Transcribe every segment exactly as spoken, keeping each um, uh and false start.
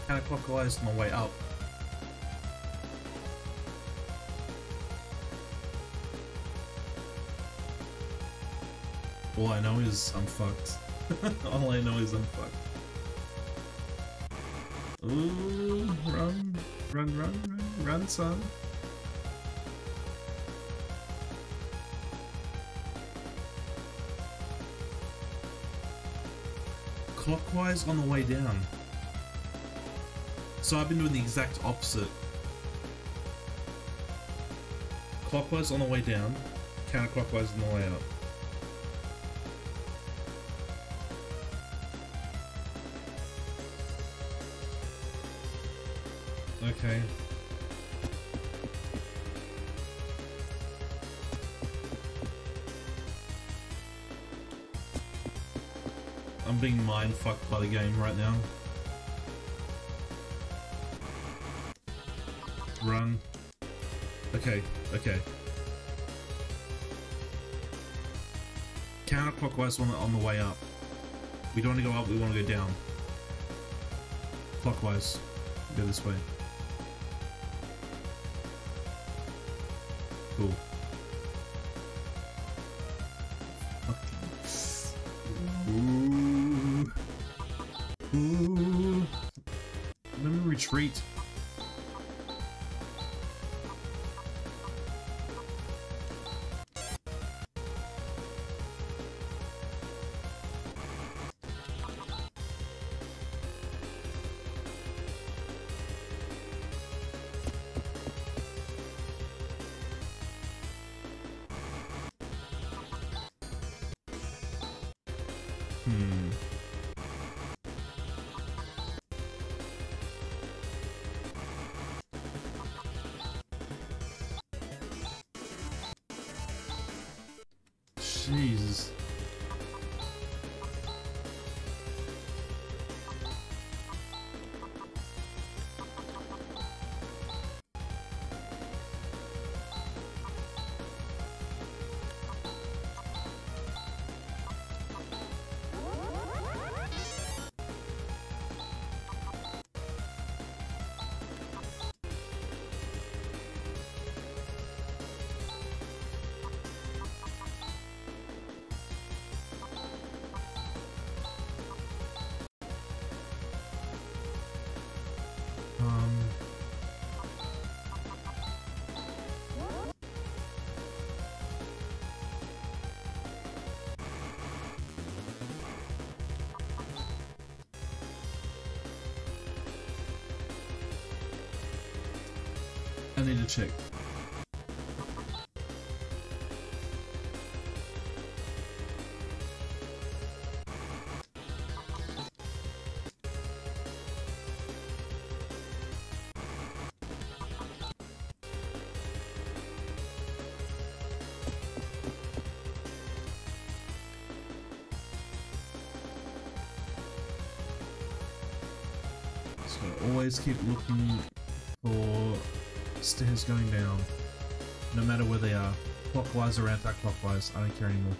counterclockwise on the way up. All I know is I'm fucked. All I know is I'm fucked. Ooh, run, run, run, run, run, son. Clockwise on the way down. So I've been doing the exact opposite. Clockwise on the way down, counterclockwise on the way up. Okay. I'm being mind fucked by the game right now. Run. Okay, okay. Counterclockwise on the, on the way up. We don't want to go up, we want to go down. Clockwise. Go this way. Cool. Ooh. Ooh. Let me retreat. Hmm. Jesus. Um. I need to check. So always keep looking for stairs going down, no matter where they are, clockwise or anti-clockwise, I don't care anymore.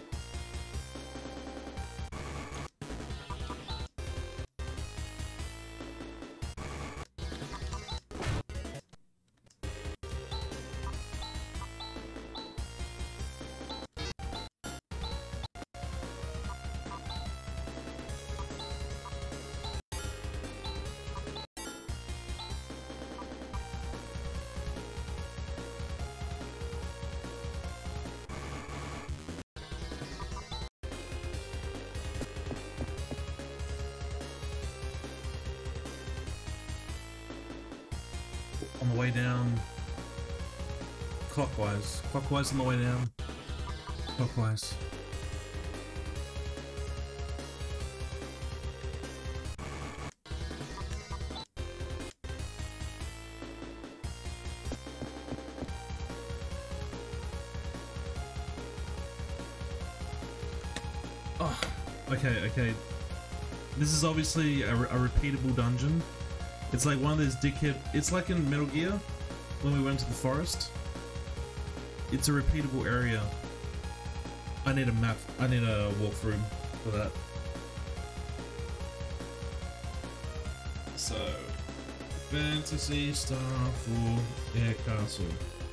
On the way down, clockwise, clockwise on the way down, clockwise. Oh, okay, okay. This is obviously a, a repeatable dungeon. It's like one of those dickhead... It's like in Metal Gear, when we went to the forest. It's a repeatable area. I need a map. I need a walkthrough for that. So... Fantasy Star for Air Castle.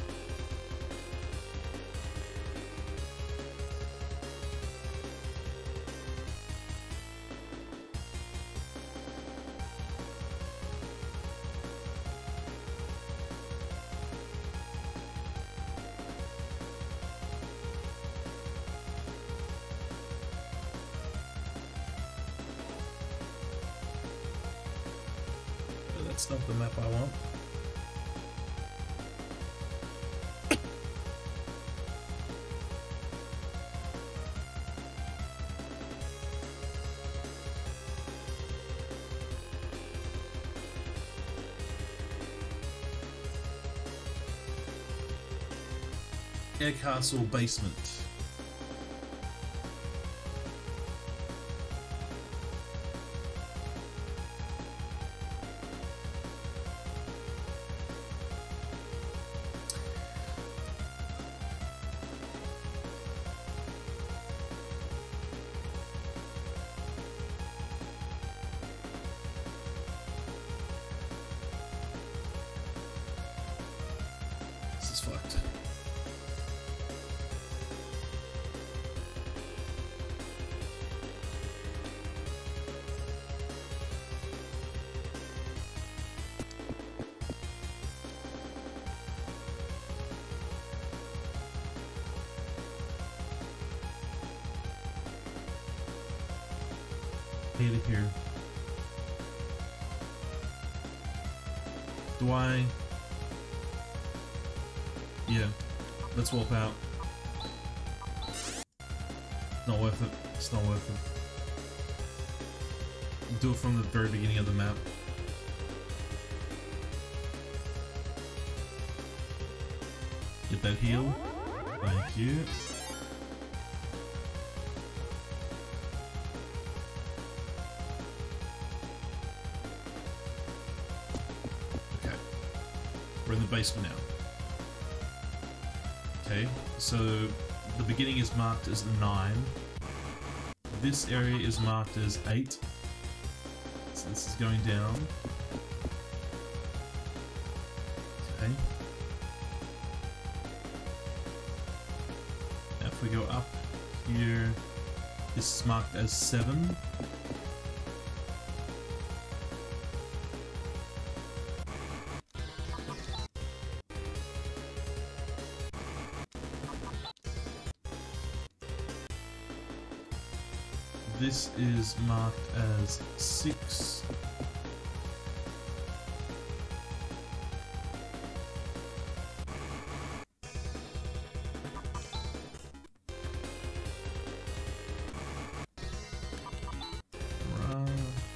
That's not the map I want. Air Castle basement. This is fucked. Hate it here. Do I? Yeah, let's walk out. Not worth it. It's not worth it. Do it from the very beginning of the map. Get that heal. Thank you. Okay. We're in the basement now. Okay, so the beginning is marked as nine. This area is marked as eight. So this is going down. Okay. Now if we go up here, this is marked as seven. This is marked as six. Right.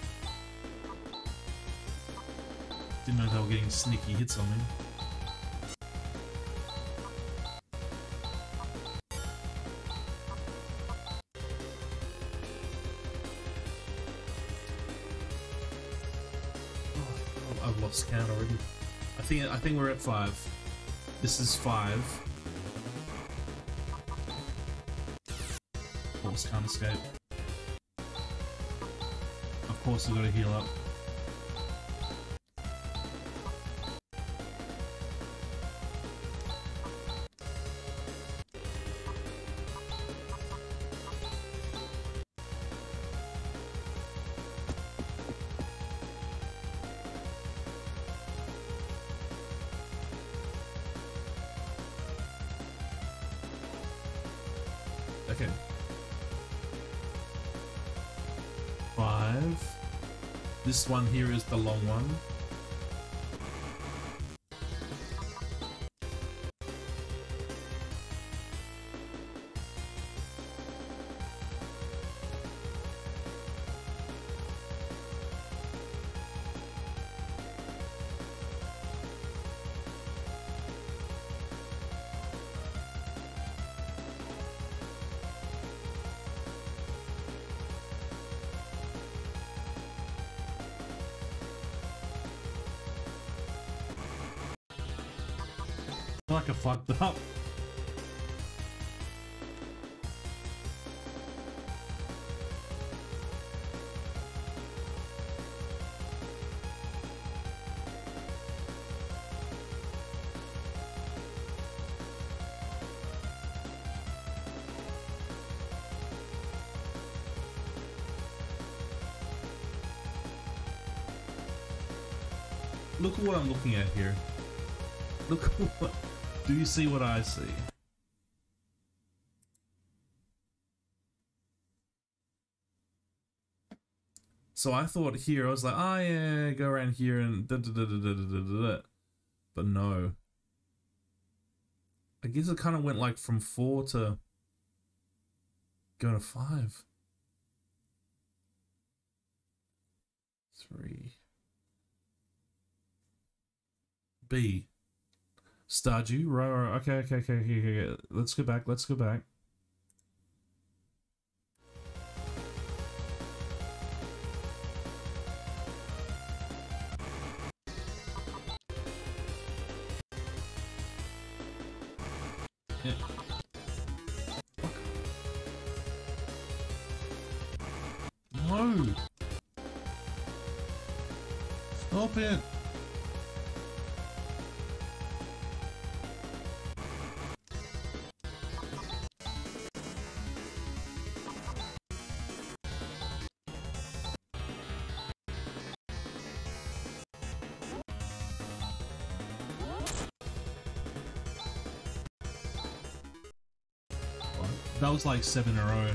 Didn't know they were getting sneaky hits on me. I've lost count already. I think I think we're at five. This is five. Of course, can't escape. Of course, I've got to heal up. Okay. Five. This one here is the long one. Like I fucked up. look at what I'm looking at here. Look at what... Do you see what I see? So I thought here, I was like, oh yeah, go around here and da da da da da da da da. But no. I guess it kind of went like from four to go to five. Three. B. Stardew, right, right, okay, okay, okay, okay, okay. Let's go back, let's go back. Yeah. No! Stop it! That was like seven in a row.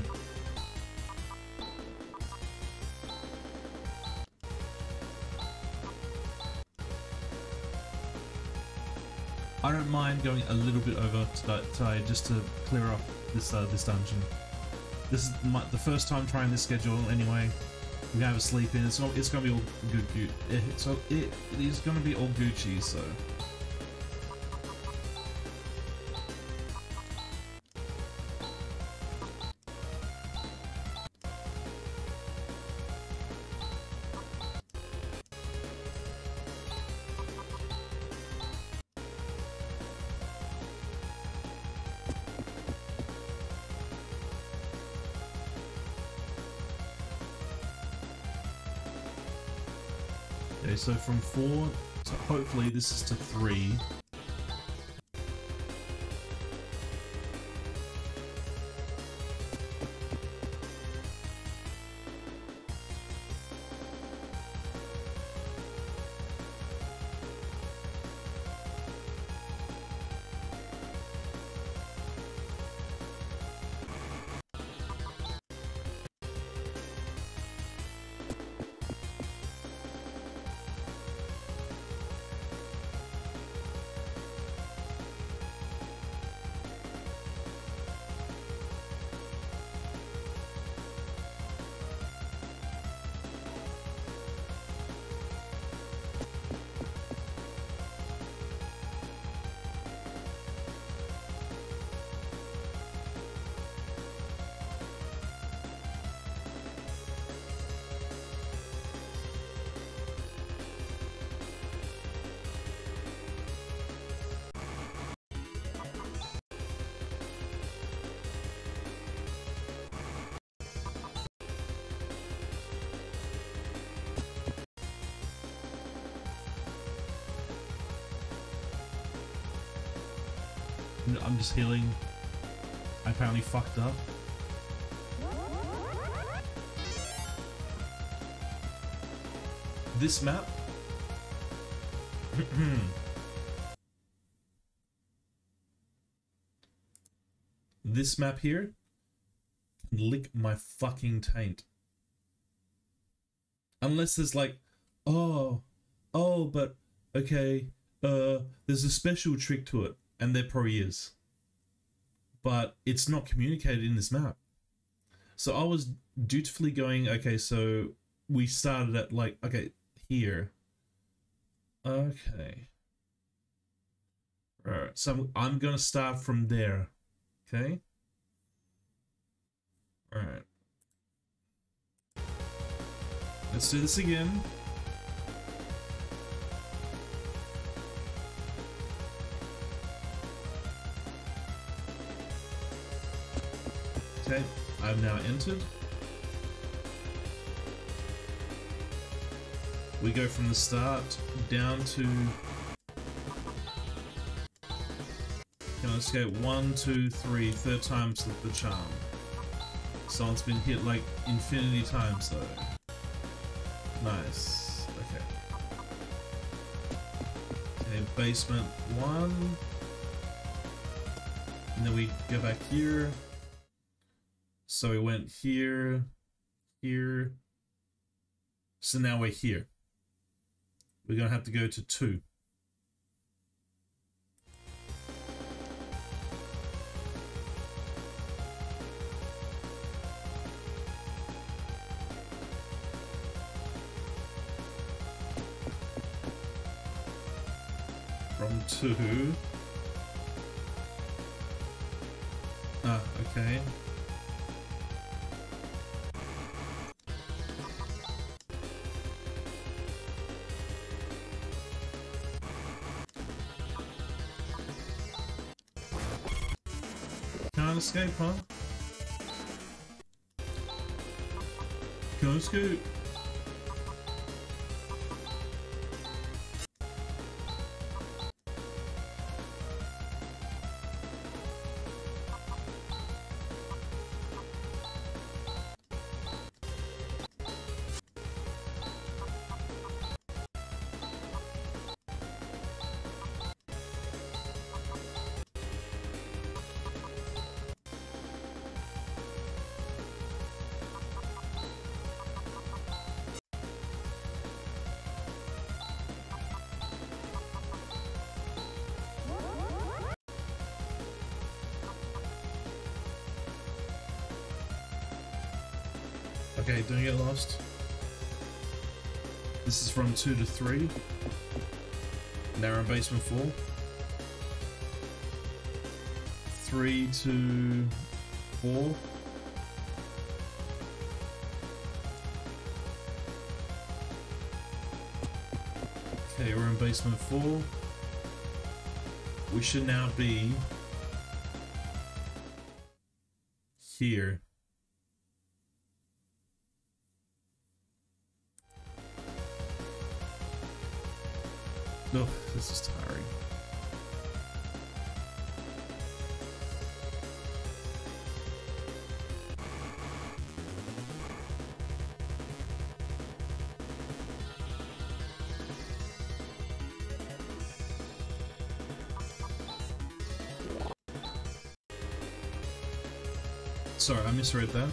I don't mind going a little bit over today just to clear up this uh, this dungeon. This is my, the first time trying this schedule anyway. We're gonna have a sleep in. It's not, it's gonna be all good. good it, so it, it is gonna be all Gucci. So. Okay, so from four to hopefully this is to three. I'm just healing. I apparently fucked up. This map? This map here can lick my fucking taint. Unless there's like, oh, oh, but okay, uh, there's a special trick to it. And there probably is. But it's not communicated in this map. So I was dutifully going, okay, so we started at like, okay, here. Okay. Alright, so I'm, I'm gonna start from there. Okay? Alright. Let's do this again. Okay, I've now entered. We go from the start down to... Can I escape? One, two, three, third time's the, the charm. Someone's been hit like infinity times though. Nice. Okay. basement one. And then we go back here. So we went here, here. So now we're here. We're gonna have to go to two. From two. Ah, okay. Can't escape, huh? Can't escape. Okay, don't get lost. This is from two to three. Now we're in basement four. Three to four. Okay, we're in basement four. We should now be here. Oh, this is tiring. Sorry, I misread that.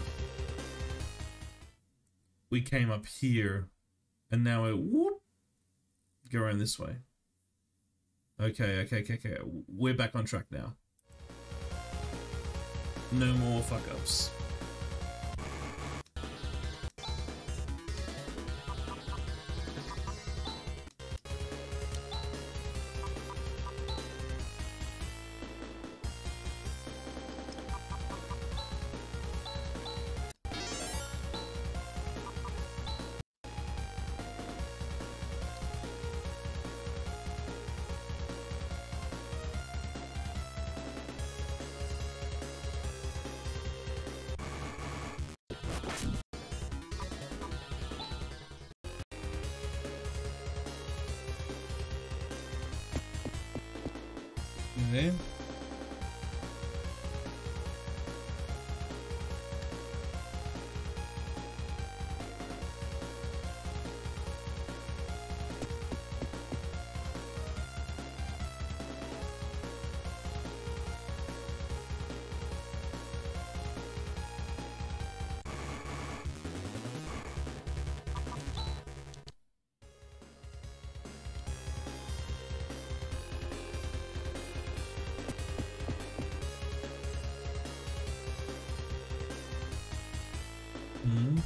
We came up here, and now it whoop, go around this way. Okay, okay, okay, okay. We're back on track now. No more fuck-ups. Okay. Hmm.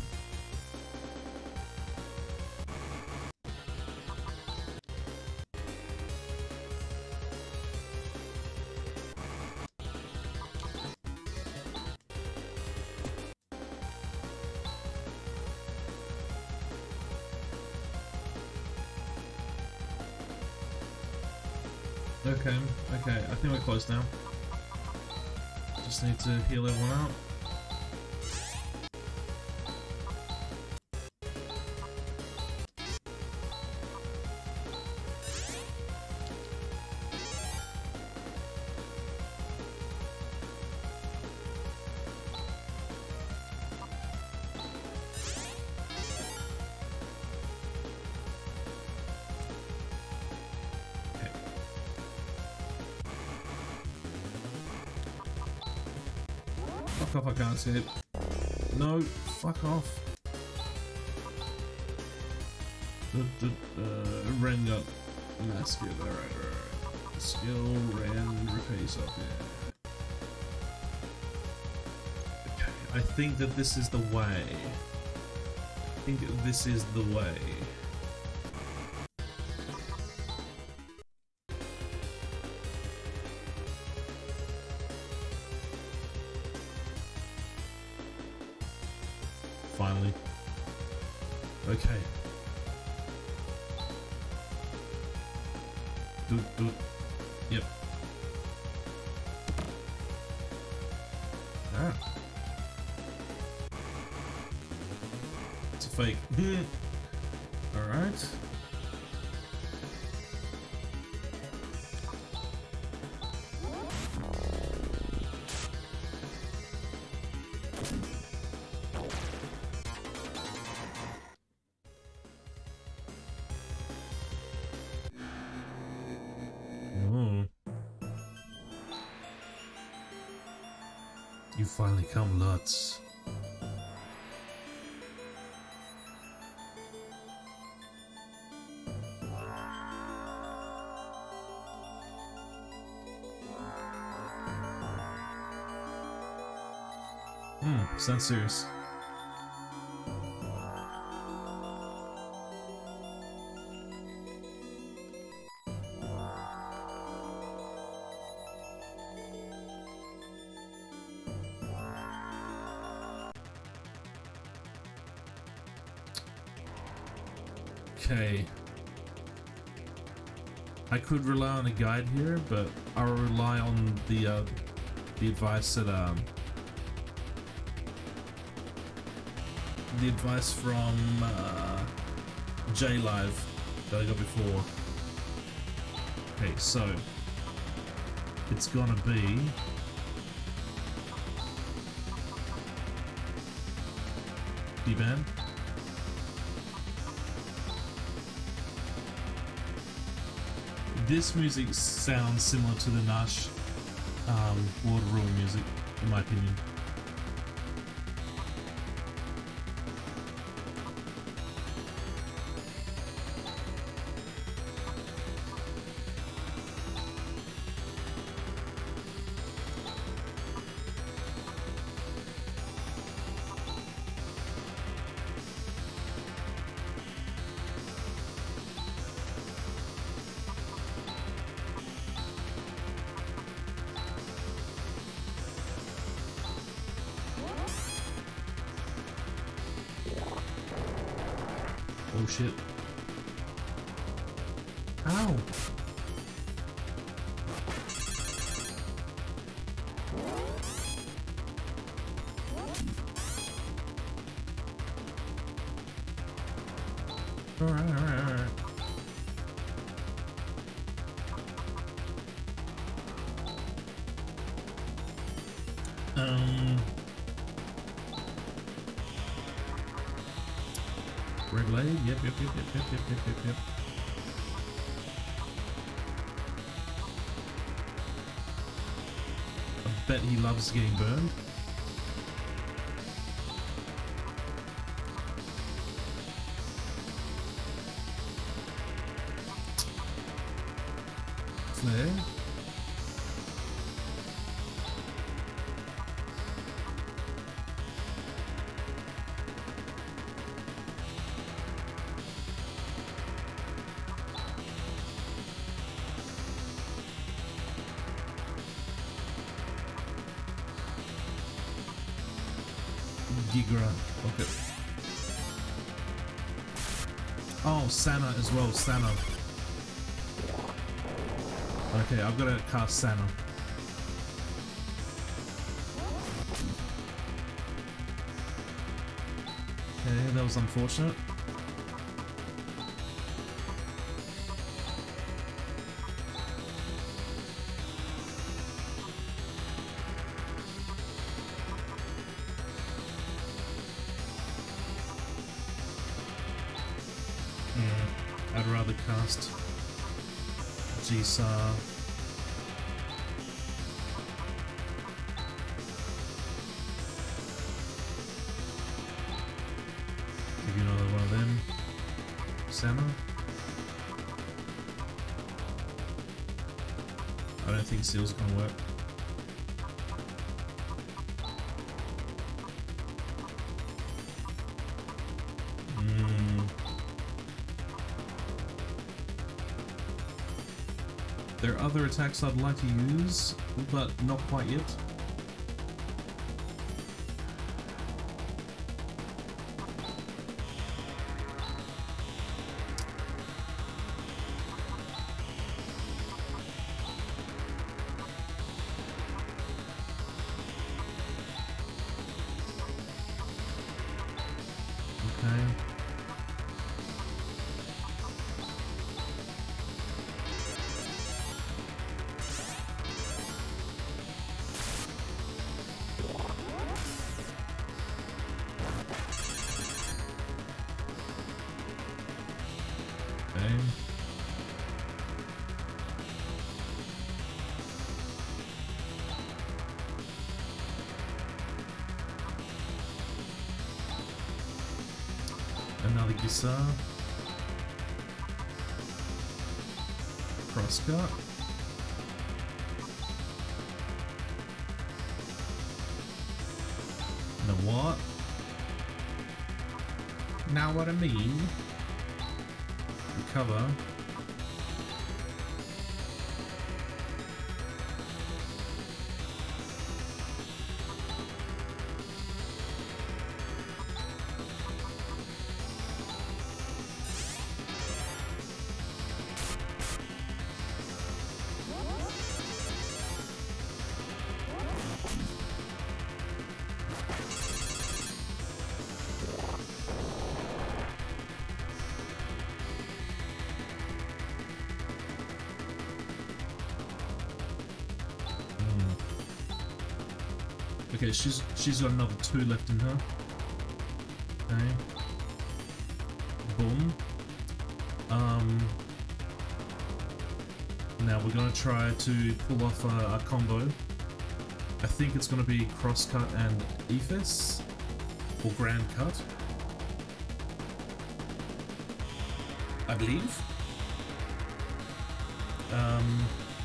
Okay, okay, I think we're close now. Just need to heal everyone out. Fuck off, I can't escape. No, fuck off. Uh, Rengar. Mass skill, alright, alright. Skill, Ren, repace up here. Okay, I think that this is the way. I think this is the way. Finally. Okay. Doot, doot. Yep. Ah. It's a fake. Alright. You finally come, Lutz. Hmm, sounds serious. Okay. I could rely on a guide here, but I'll rely on the uh, the advice that um the advice from uh, J Live that I got before. Okay, so it's gonna be D-Band. This music sounds similar to the Nash um, World of Ruin music, in my opinion. Oh shit. Ow! Alright, alright, alright. Um... Red Blade? Yep, yep, yep, yep, yep, yep, yep, yep, yep. I bet he loves getting burned. Flare. Gigra. Okay. Oh, Sana as well. Sana. Okay, I've got to cast Sana. Okay, that was unfortunate. I'd rather cast G-Sar. center. I don't think Seal's gonna work. Mm. There are other attacks I'd like to use, but not quite yet. Another Gisa. Crosscut. Now what? Now what I mean? Recover. Okay, she's she's got another two left in her. Okay. Boom. Um. Now we're gonna try to pull off a, a combo. I think it's gonna be Crosscut and Ephes, or Grand Cut. I believe. Um.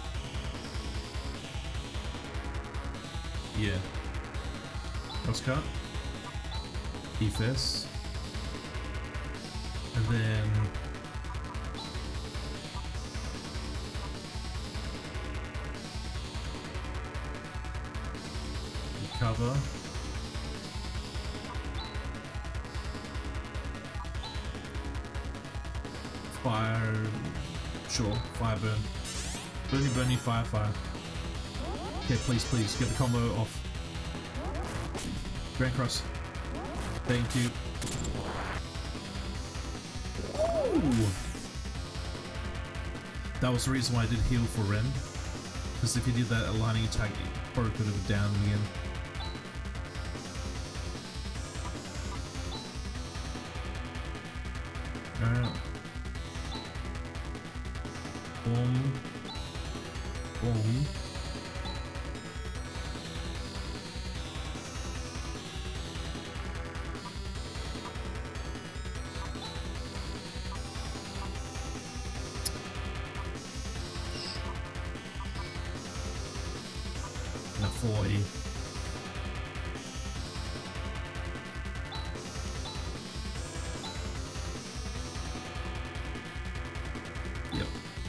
Yeah. Crosscut, Ephes, and then recover, fire, sure, fire burn, burny burny fire fire. Okay, please please get the combo off. Grand Cross. Thank you. Ooh. That was the reason why I did heal for Ren. Because if he did that aligning attack, he probably could have downed me again. Alright. Boom. Boom. forty. Yep.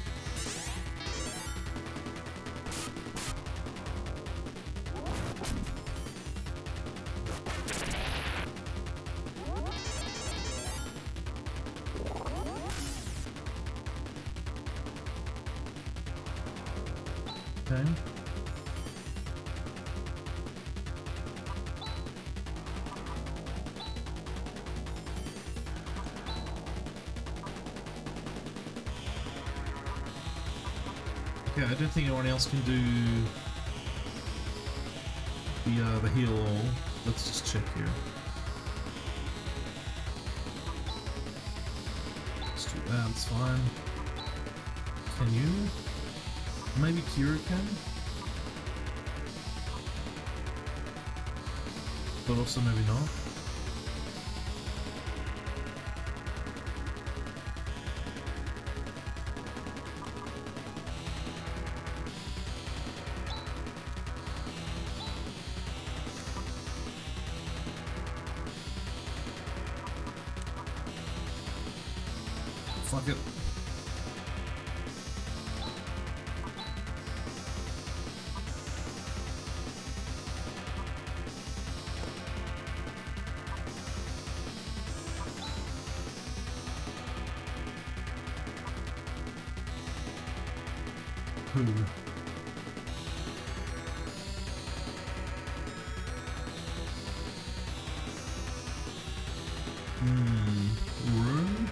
Okay. Okay, I don't think anyone else can do the uh, the heal all. Let's just check here. Let's do that, it's fine. Can you? Maybe Kira can? But also maybe not. fuck it. Who? Hmm. Room?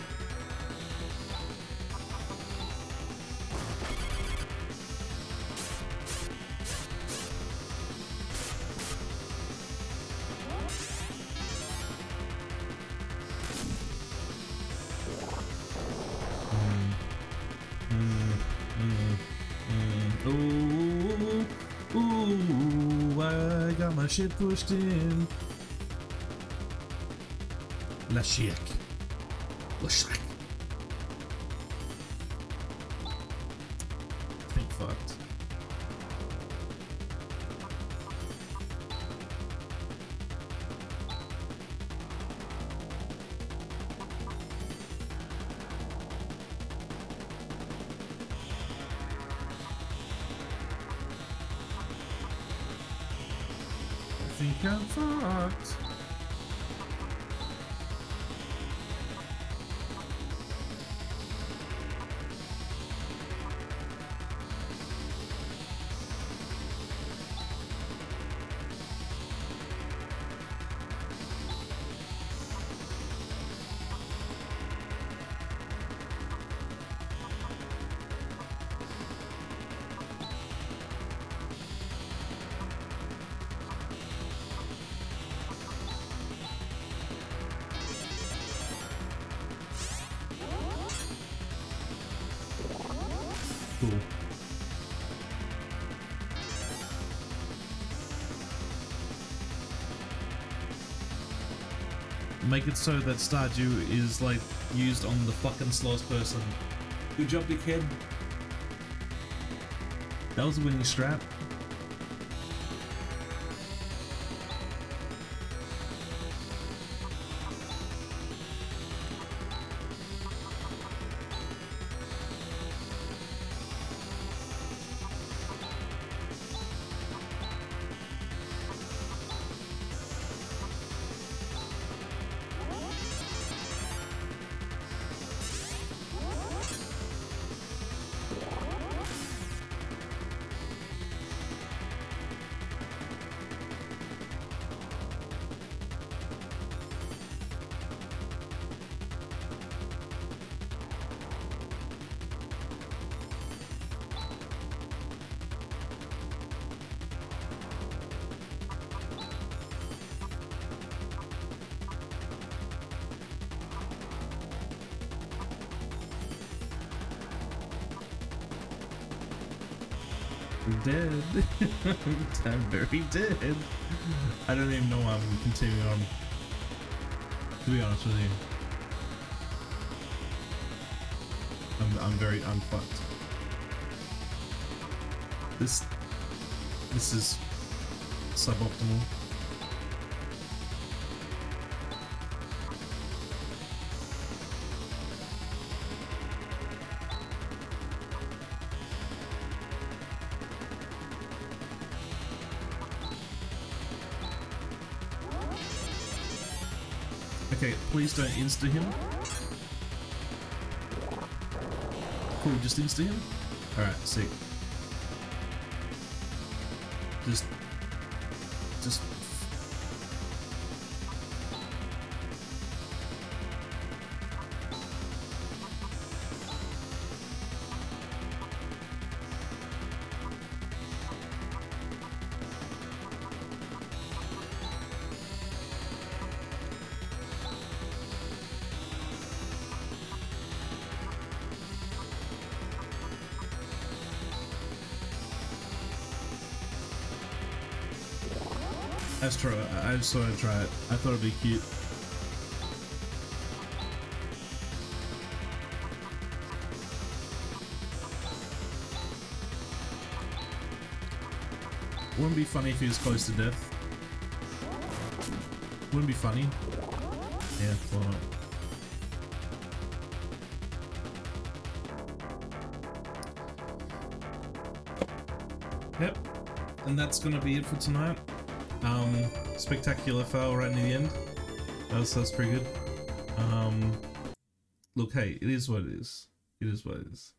Ooh, ooh, I got my shit pushed in. La Chic. La Chic. Think fucked. I think I'm fucked. Cool. Make it so that Stardew is like used on the fucking slowest person. Good job, dickhead. That was a winning strap. Dead. I'm very dead. I don't even know why I'm continuing on. To be honest with you, I'm I'm very unfucked. This this is suboptimal. Okay, please don't insta him. Cool, just insta him? Alright, sick. Just... Just... Astro, I just thought I'd try it. I thought it'd be cute. Wouldn't be funny if he was close to death. Wouldn't be funny. Yeah, well not. Yep. And that's gonna be it for tonight. Um, spectacular fail right near the end. That was, that was pretty good. Um, look, hey, it is what it is. It is what it is.